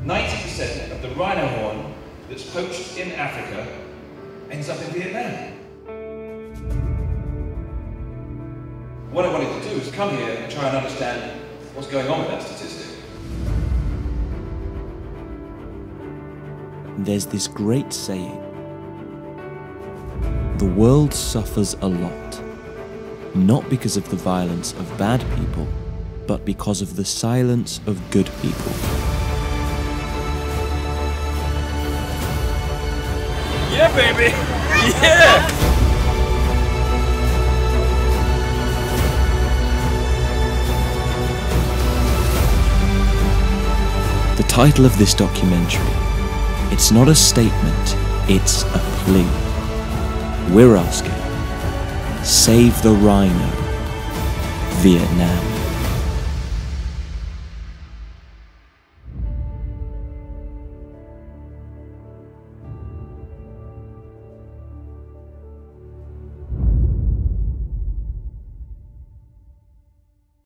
90% of the rhino horn that's poached in Africa ends up in Vietnam. What I wanted to do was come here and try and understand what's going on with that statistic. There's this great saying: the world suffers a lot, not because of the violence of bad people, but because of the silence of good people. Yeah, baby! Yeah! The title of this documentary, it's not a statement, it's a plea. We're asking, save the rhino, Vietnam.